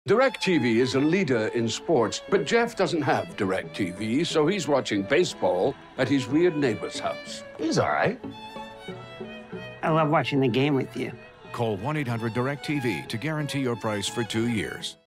DirecTV is a leader in sports, but Jeff doesn't have DirecTV, so he's watching baseball at his weird neighbor's house. He's all right. I love watching the game with you. Call 1-800-DIRECTV to guarantee your price for 2 years.